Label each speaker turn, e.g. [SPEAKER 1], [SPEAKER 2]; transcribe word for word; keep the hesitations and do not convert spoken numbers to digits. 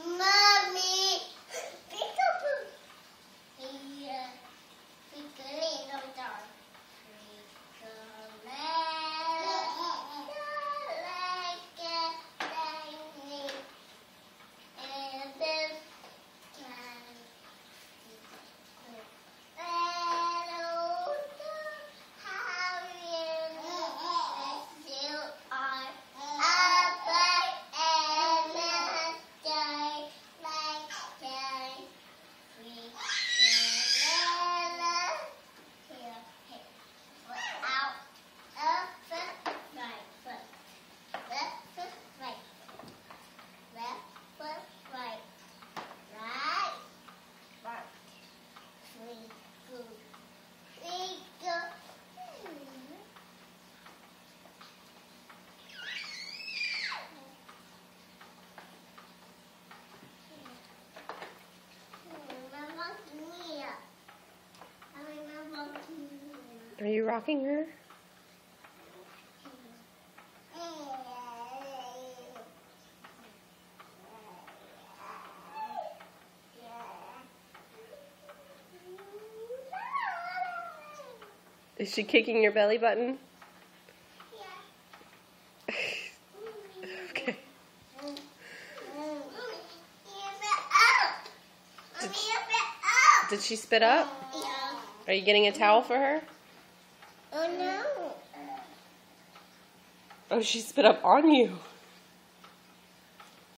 [SPEAKER 1] Mommy. Peekaboo. Here. Peekaboo in the dark.
[SPEAKER 2] Are you rocking her? Is she kicking your belly button?
[SPEAKER 1] Yeah.
[SPEAKER 2] Okay. Did she, did she spit up?
[SPEAKER 1] Yeah.
[SPEAKER 2] Are you getting a towel for her?
[SPEAKER 1] Oh no.
[SPEAKER 2] Oh, she spit up on you.